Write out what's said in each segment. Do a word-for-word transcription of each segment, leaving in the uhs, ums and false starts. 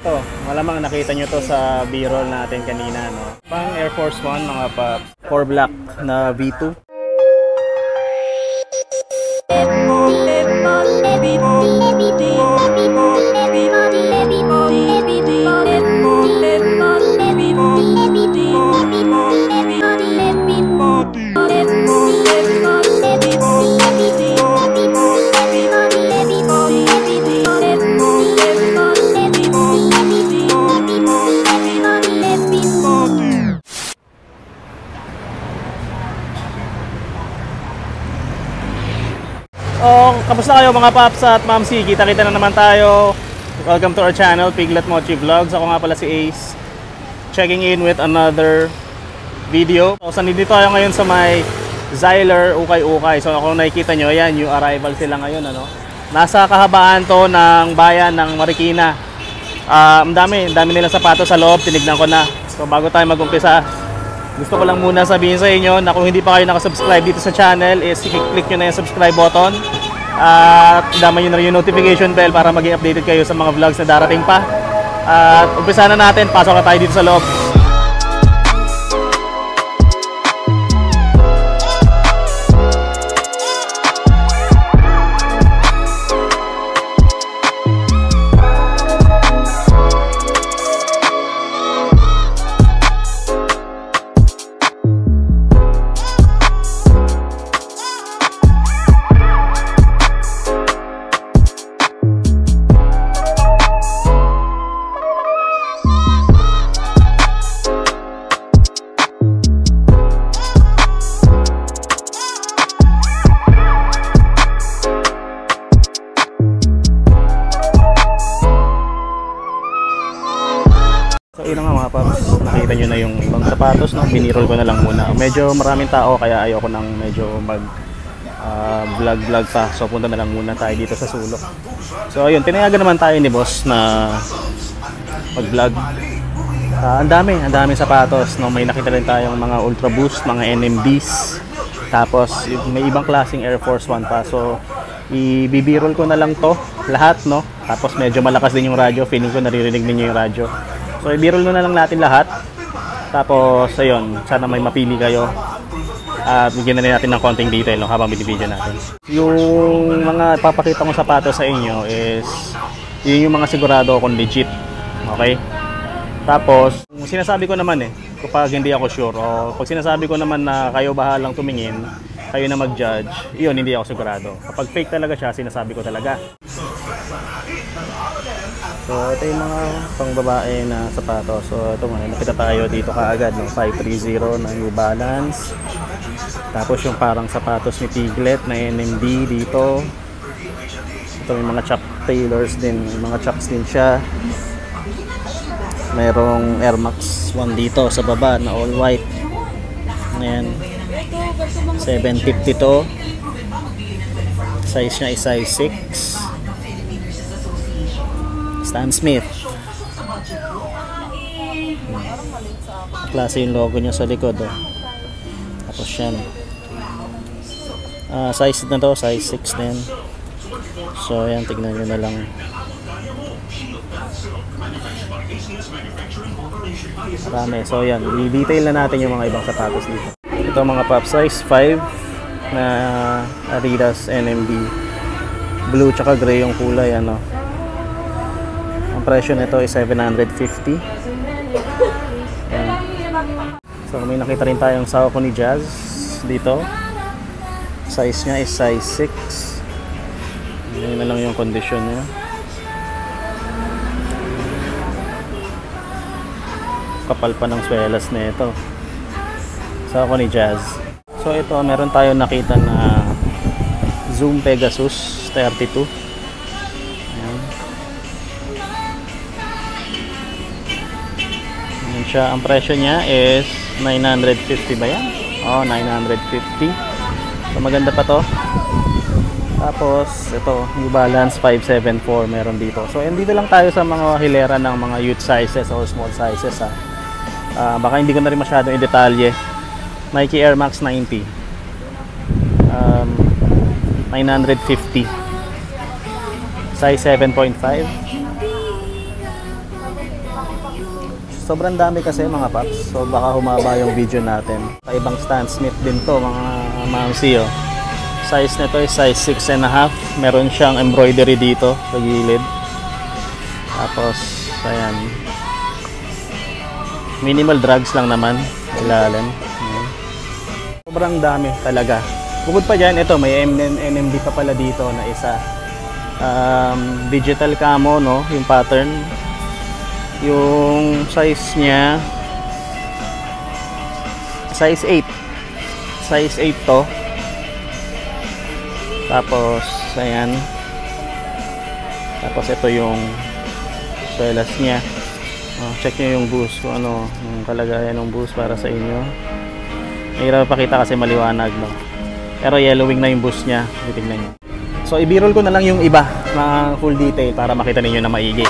To, malamang nakita nyo to sa B-roll natin kanina, no? Pang Air Force One, mga pa four black na V two. Oh, kamusta kayo mga paps at mamsi? Kita-kita na naman tayo. Welcome to our channel, Piglet Mochi Vlogs. Ako nga pala si Ace, checking in with another video. So, nandito tayo ngayon sa may Xyler, Ukay-Ukay. So, kung nakikita nyo, yan, new arrival sila ngayon. Ano? Nasa kahabaan to ng bayan ng Marikina. Uh, ang dami, ang dami nilang sapatos sa loob. Tinignan ko na. So, bago tayo mag-umpisa, gusto ko lang muna sabihin sa inyo na kung hindi pa kayo nakasubscribe dito sa channel is i-click nyo na yung subscribe button at dama nyo na rin yung notification bell para maging updated kayo sa mga vlogs na darating pa. At umpisa na natin, pasok na tayo dito sa loob. So yun nga mga paps, nakita nyo na yung ibang sapatos, no? Binirol ko na lang muna. Medyo maraming tao kaya ayoko nang medyo mag uh, vlog vlog pa. So punta na lang muna tayo dito sa sulok. So ayun, tinayagan naman tayo ni boss na mag vlog. Uh, ang dami, ang daming sapatos, no? May nakita rin tayong mga Ultra Boost, mga N M Ds. Tapos may ibang klaseng Air Force One pa. So i-birol ko na lang to lahat, no? Tapos medyo malakas din yung radyo, feeling ko naririnig niyo yung radyo. So i-birol na lang natin lahat. Tapos ayun, sana may mapili kayo. At bigyan na rin natin ng konting detail, no, habang binibideo natin. Yung mga papakita kong sapatos sa inyo is yun yung mga sigurado akong legit. Okay? Tapos sinasabi ko naman eh, kapag hindi ako sure, o pag sinasabi ko naman na kayo bahalang tumingin, kayo na mag-judge, yun hindi ako sigurado. Kapag fake talaga siya, sinasabi ko talaga. So ito yung mga pangbabae na sapatos. So ito mga nakita tayo dito kaagad, no? five thirty na New Balance. Tapos yung parang sapatos ni Piglet na N M D dito. Ito may mga Chuck Taylors din, may mga Chucks din siya. Merong Air Max one dito sa baba na all white. Ayan, seven fifty to. Size niya is size six. Stan Smith. Klase yung logo niya sa likod, oh. Tapos yan, uh, size na to, size six din. So yan, tignan nyo na lang. Marami. So yan, i-detail na natin yung mga ibang sapatos dito. Ito mga pop, size five na Adidas N M D. Blue tsaka gray yung kulay, ano. Presyo nito is seven hundred fifty. Ayan. So may nakita rin tayong Saucony ni Jazz dito. Size niya is size six. Ayan na lang yung condition niya. Kapal pa ng swelas na ito. Saucony ni Jazz. So ito, meron tayong nakita na Zoom Pegasus thirty-two. Siya, ang presyo niya is nine hundred fifty ba yan? Oh, nine hundred fifty. So maganda pa to. Tapos ito, New Balance five seventy-four meron dito. So dito lang tayo sa mga hilera ng mga youth sizes o small sizes, ha. Uh, baka hindi ko na rin masyadong i-detalye. Nike Air Max ninety. Um, nine hundred fifty. Size seven point five. Sobrang dami kasi mga paps. So baka humaba yung video natin. Ibang Stan Smith din to mga mamsi. Oh. Size nito is size six and a half. Meron siyang embroidery dito sa gilid. Tapos ayan. Minimal drags lang naman. Ilalim. Ayan. Sobrang dami talaga. Bukod pa dyan, ito may N M D pa pala dito na isa. Um, digital camo, no? Yung pattern. Yung size niya size eight. Size eight to. Tapos ayan. Tapos ito yung swelas niya. Oh, check nyo yung boost kung ano yung kalagayan ng boost para sa inyo. Mahirap pakita kasi maliwanag, no? Pero yellowing na yung boost niya. Titignan nyo. So i-b-roll ko na lang yung iba na full detail para makita ninyo na maigi.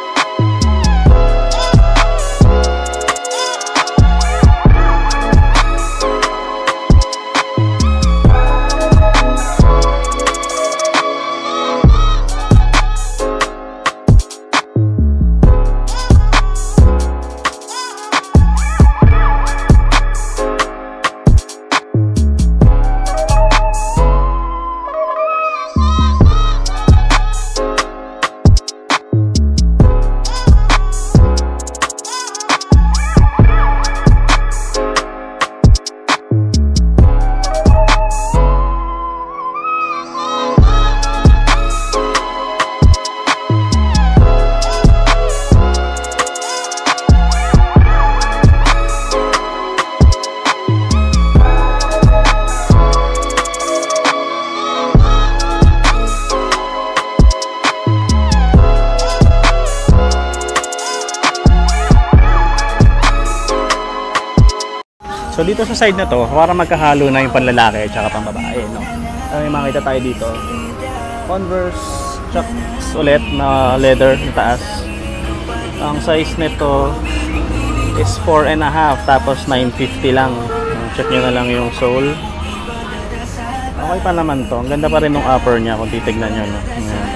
So dito sa side na to, para magkahalo na yung panlalaki at saka pambabae, no? May makita tayo dito. Converse chucks ulit na leather yung taas. Ang size nito is four and a half tapos nine fifty lang. Check nyo na lang yung sole. Okay pa naman to. Ang ganda pa rin ng upper niya kung titignan nyo, no? Ayan.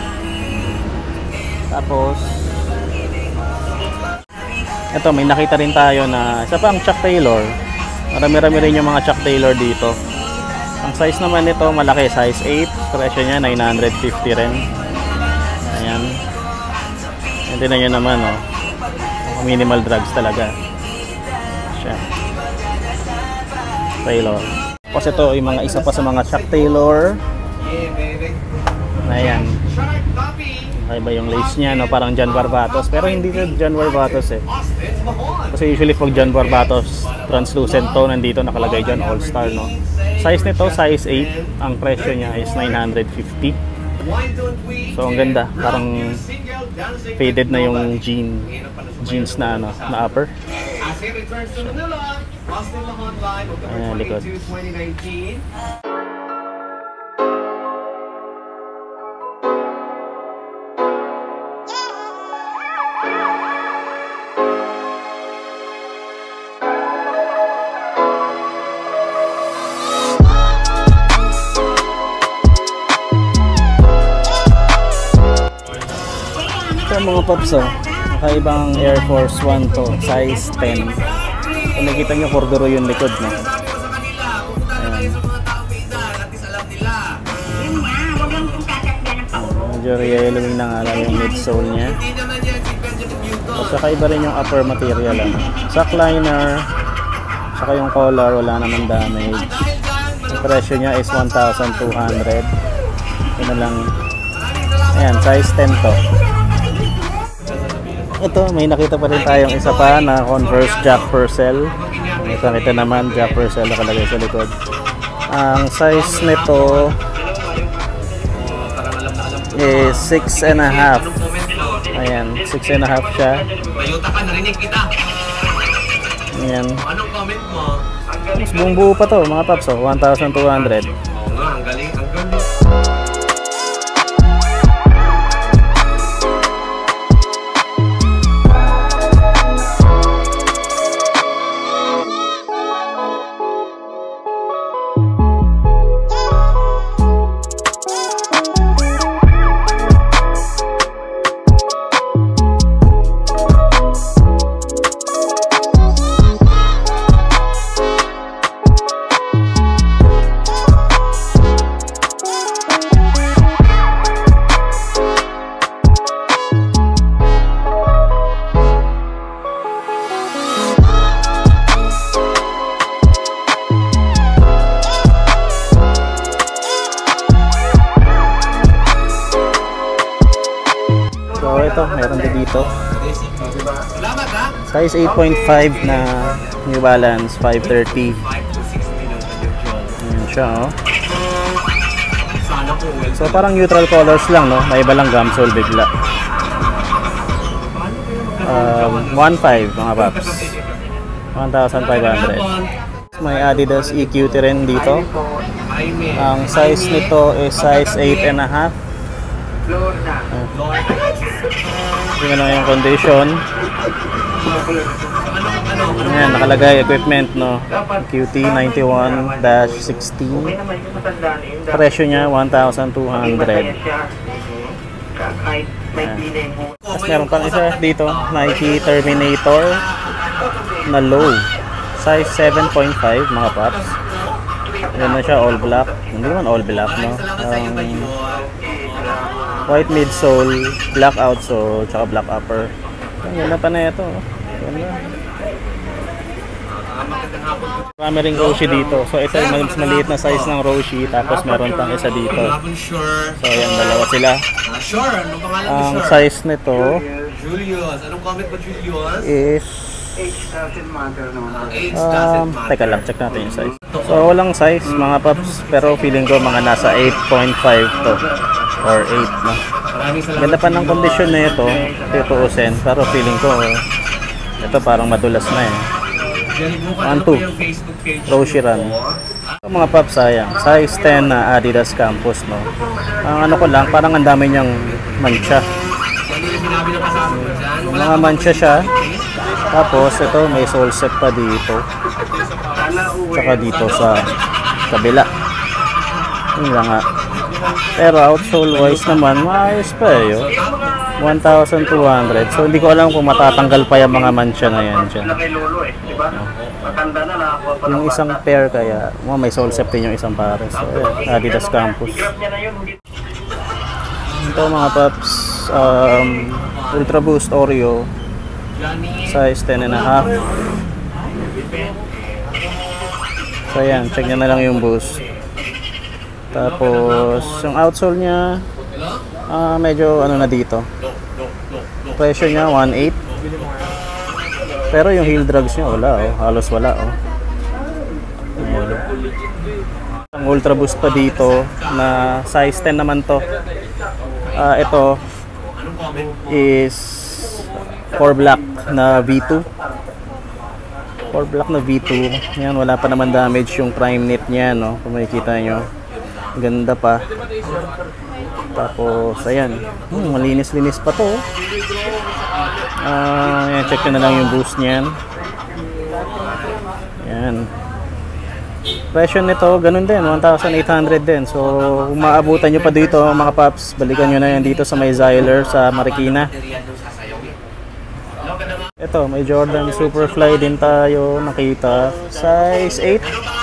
Tapos ito, may nakita rin tayo na isa pa ang Chuck Taylor. Marami-rami rin yung mga Chuck Taylor dito. Ang size naman nito malaki, size eight. Presyo niya nine fifty rin. Ayan. Hindi na nyo naman, oh. Minimal drags talaga siya. Taylor. Tapos ito yung mga isa pa sa mga Chuck Taylor. Ayan. Okay ba yung lace niya, no? Parang John Barbatos. Pero hindi ito John Barbatos eh. Kasi usually pag John Barbatos, translucent to, nandito nakalagay dyan, All Star, no? Size nito, size eight. Ang presyo niya is nine fifty. So ang ganda, parang faded na yung jean, jeans na, ano, na upper. Ayan, likod. Mga paps, oh, nakaibang Air Force One to, size ten. Kung nakita nyo, corduro yung likod, no? Ayan. Medyo yellowing na nga lang yung midsole nya. At saka iba rin yung upper material, ah. Sock liner, saka yung collar, wala naman damage. Yung presyo nya is one thousand two hundred. Ito na lang. Ayan, size ten to. Ito, may nakita pa rin tayong isa pa na Converse Jack Purcell. Ito, ito naman, Jack Purcell nakalagay sa likod. Ang size nito is six and a half. Ayan, six and a half siya. Ayan. Anong comment mo? Mas buong buo pa to, mga paps, oh, one thousand two hundred. Oo nga, ang galing, ang galing. Salamat ha. Size eight point five na New Balance five thirty. five to sixty lang sa Jojo. Ayan siya, oh. Sana po well. So parang neutral colors lang, no? May iba lang gum sole bigla. Um, one five mga paps. one thousand five hundred. May Adidas E Q T rin dito. Ang size nito is size eight and a half. Tingnan lang yung condition. Ayan, nakalagay equipment, no? Q T ninety-one dash sixteen. Presyo niya one thousand two hundred. Tapos meron pang isa dito, Nike Terminator na low. Size seven point five mga paps. Ayan na siya, all black. Hindi naman all black, no? Um, white midsole, black outsole, tsaka black upper. Ayan na pa na ito. Ayan na. Marami ring Roshi dito. So ito yung mas maliit na size ng Roshi. Tapos meron pang isa dito. So ayan, dalawa sila. Sure, anong pangalan mo, Ang sure? size nito Julius. Anong comment ba, Julius? is Age doesn't um, matter. teka lang, check natin yung size. So walang size mga paps, pero feeling ko mga nasa eight point five to or eight, no? Maraming salamat. Ganda pa ng kondisyon na ito, tutuusin, pero feeling ko ito parang madulas na eh. One, two. Roshi Run. So, mga paps, sayang. Size ten na Adidas Campus, no? Ang ano ko lang, parang ang dami niyang mancha. Mga mancha siya. Tapos ito may sole set pa dito. Tsaka dito sa kabila. Yun lang nga. Pero outsole wise naman, maayos pa eh. Oh. one thousand two hundred. So hindi ko alam kung matatanggal pa yung mga mancha na yan dyan. Yung isang pair kaya, oh, may sole set din yung isang pares. So yeah, Adidas Campus. Ito mga paps, um, Ultra Boost Oreo. Size ten and a half. So yan, check nyo na lang yung boost. Tapos yung outsole nya uh, medyo ano na dito. Presyo nya one eight. Pero yung heel drugs nya wala, oh. Halos wala, oh. Ayan. Ang Ultra Boost pa dito na size ten naman to. Uh, ito is four black na V two. four black na V two. Yan, wala pa naman damage yung prime knit niya, no? Kung makikita nyo. Ganda pa. Tapos, ayan. Hmm, malinis-linis pa to. Ah, uh, yan, check na lang yung boost niyan. Yan. Presyo nito, ganun din, one thousand eight hundred din. So, kung maabutan nyo pa dito, mga paps, balikan nyo na yan dito sa may Zyler sa Marikina. Ito, may Jordan Superfly din tayo nakita. Size eight.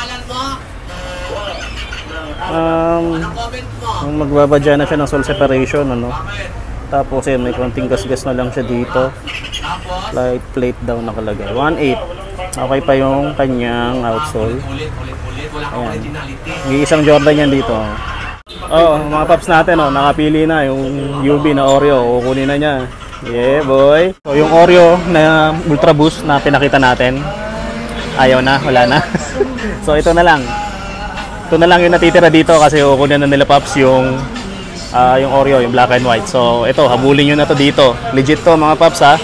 Um, magbabadya na siya ng sole separation, ano. Tapos yan, may konting gas-gas na lang siya dito. Light plate daw nakalagay. one eight. Okay pa yung kanyang outsole. Ayan. May isang Jordan yan dito. Oh, mga paps natin, oh, nakapili na yung U B na Oreo. Kukunin na niya. Yeah, boy. So, yung Oreo na Ultra Boost na pinakita natin, ayaw na, wala na. So, ito na lang. Ito na lang yung natitira dito kasi kukunin na nila Pops yung uh, yung Oreo, yung black and white. So, ito, habulin nyo na to dito. Legit to, mga Pops, ha.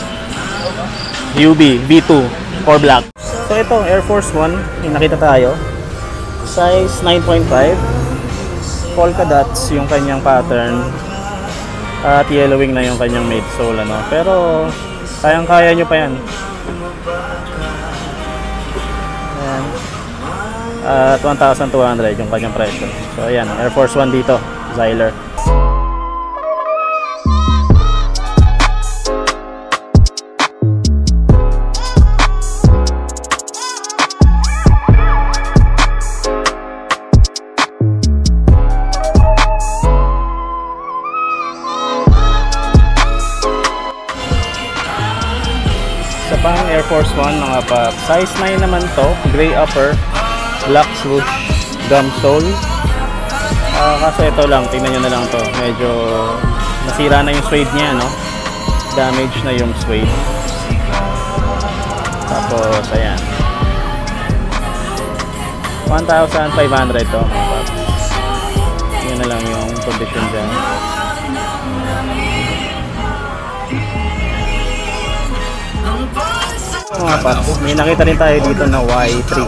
U B, V two, four black. So, ito, Air Force One, yung nakita tayo. Size nine point five. Polka dots yung kanyang pattern. At yellowing na yung kanyang midsole, ano. Pero kayang-kaya nyo pa yan. Ayan. At one thousand two hundred yung kanyang presyo. So ayan, Air Force One dito, Zyler. Pang Air Force One mga pa, size nine naman to, gray upper, black swoosh, gum sole. Uh, kaso ito lang, tingnan nyo na lang to, medyo nasira na yung suede niya, no? damage na yung suede. Tapos ayan, one thousand five hundred to mga paps. Yun na lang yung condition dyan. Mga paps, may nakita rin tayo dito na Y three.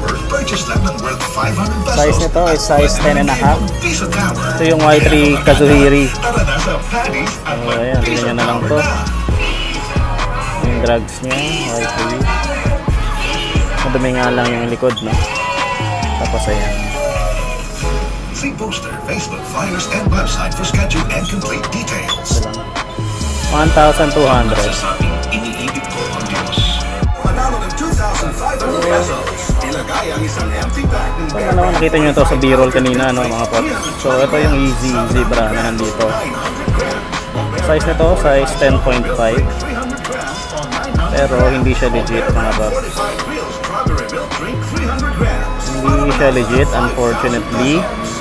Size nito is size ten and a half. Ito yung Y three Kazuhiri. So ayan, tingnan nyo na lang to. Yung drugs nya, Y three. Madumi nga lang yung likod, no? Tapos ayan. See poster, Facebook, flyers, and website for schedule and complete details. one thousand two hundred. Iniibig ko ang Diyos. Panalo ng two thousand five hundred pesos. Ilagay ang isang empty bag ng So, ano, nakita nyo to sa B-roll kanina, no, mga pot. So ito yung Easy Zebra na nandito. Size nito, size ten point five. Pero hindi siya legit, mga pot. Hindi siya legit, unfortunately.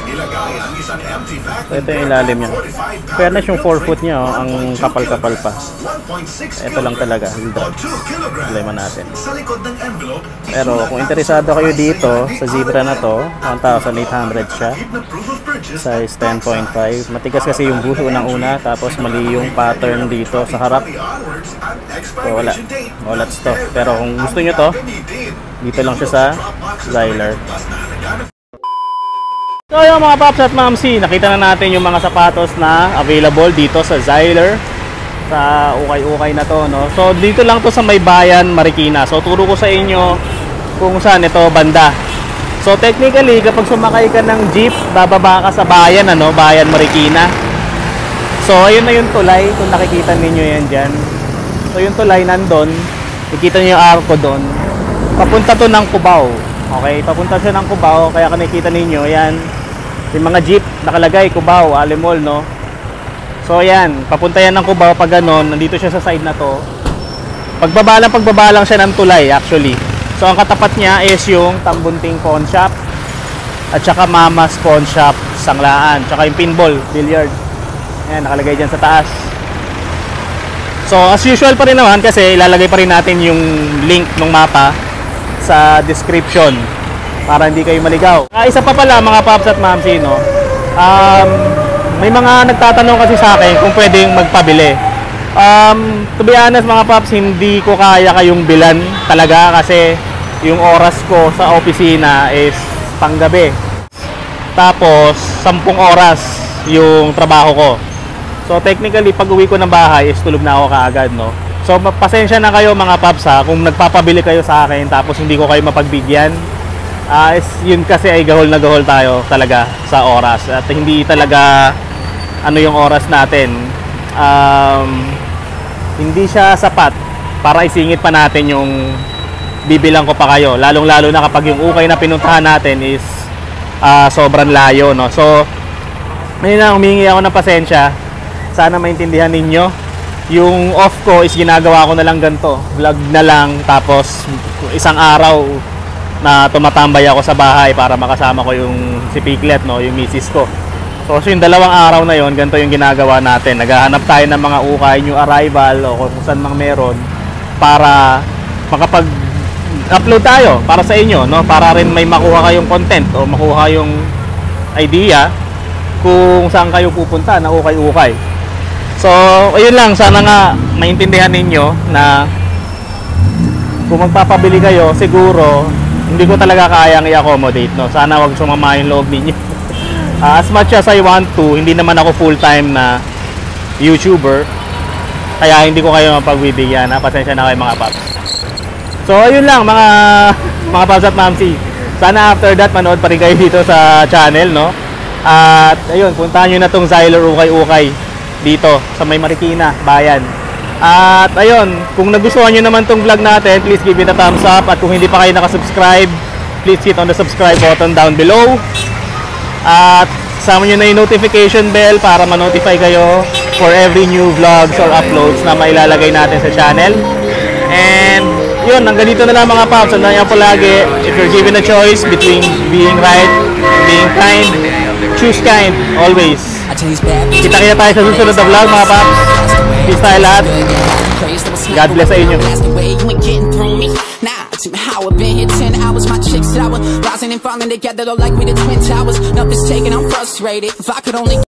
So ito yung ilalim niya. Fairness yung four foot niya, oh, ang kapal-kapal pa. Ito lang talaga, yung drugs. Problema natin. Pero kung interesado kayo dito sa Zebra na to, one thousand eight hundred siya. Size ten point five. Matigas kasi yung buso unang-una, tapos mali yung pattern dito sa harap. So wala. Wala to. Pero kung gusto nyo to, dito lang siya sa Zyler. So yung mga paps at mamsi, nakita na natin yung mga sapatos na available dito sa Zyler, sa ukay-ukay na to, no? So dito lang to sa May Bayan, Marikina. So turo ko sa inyo kung saan ito banda. So technically, kapag sumakay ka ng jeep, bababa ka sa Bayan, ano? Bayan, Marikina. So ayun na yung tulay, kung nakikita ninyo yan dyan. So yung tulay nandun, nakikita nyo yung arko doon. Papunta to ng Cubao. Okay, papunta siya ng Cubao, kaya nakikita ninyo, yan. Yung mga jeep nakalagay Cubao, Alimol, no? So ayan, papunta yan ng Cubao pag ganon, nandito siya sa side na to. Pagbabalang pagbabalang siya ng tulay actually. So ang katapat niya is yung Tambunting Pawn Shop at saka Mama's Pawn Shop, Sanglaan, tsaka yung pinball, billiard. Ayan, nakalagay dyan sa taas. So as usual pa rin naman, kasi ilalagay pa rin natin yung link ng mapa sa description para hindi kayo maligaw. Ah, isa pa pala mga paps at mamsi, no? Um, may mga nagtatanong kasi sa akin kung pwedeng magpabili. Um, to be honest mga paps, hindi ko kaya kayong bilan talaga kasi yung oras ko sa opisina is panggabi. Tapos sampung oras yung trabaho ko. So technically pag uwi ko ng bahay is tulog na ako kaagad, no? So pasensya na kayo mga paps ha kung nagpapabili kayo sa akin tapos hindi ko kayo mapagbigyan. Uh, is, yun kasi ay gahol na gahol tayo talaga sa oras at hindi talaga ano yung oras natin, um, hindi siya sapat para isingit pa natin yung bibilang ko pa kayo, lalong lalo na kapag yung ukay na pinuntahan natin is uh, sobrang layo, no? So may na humingi ako ng pasensya, sana maintindihan ninyo. Yung off ko is ginagawa ko na lang ganito, vlog na lang, tapos isang araw na tumatambay ako sa bahay para makasama ko yung si Piglet, no, yung misis ko. So, so yung dalawang araw na yon, ganito yung ginagawa natin. Naghahanap tayo ng mga ukay, new arrival o kung saan mang meron para makapag-upload tayo para sa inyo, no, para rin may makuha kayong content o makuha yung idea kung saan kayo pupunta na ukay-ukay. So, ayun lang, sana nga maintindihan ninyo na kung magpapabili kayo, siguro hindi ko talaga kayang i-accommodate, no? Sana wag sumama yung loob ninyo. uh, as much as I want to, hindi naman ako full-time na YouTuber, kaya hindi ko kayo mapagbibigyan, ha? Pasensya na kayo mga paps. So, ayun lang mga mga paps at mamsi. Sana after that, manood pa rin kayo dito sa channel, no? At ayun, puntahan nyo na tong Zyler Ukay-Ukay dito sa May Marikina, Bayan. At ayun, kung nagustuhan nyo naman tong vlog natin, please give it a thumbs up. At kung hindi pa kayo nakasubscribe, please hit on the subscribe button down below. At sama nyo na yung notification bell para ma-notify kayo for every new vlogs or uploads na mailalagay natin sa channel. And yun, hanggang dito na lang mga paps. Tandaan nyo po lagi, if you're given a choice between being right and being kind, choose kind, always. Kita-kita tayo sa susunod na vlog mga paps. Peace tayo lahat. praised. God bless sa inyo. You ain't getting through me. Nah, to how I've been here ten hours. My chicks sour, rising and falling together, though like we the twin towers. Nothing's taken, I'm frustrated. If I could only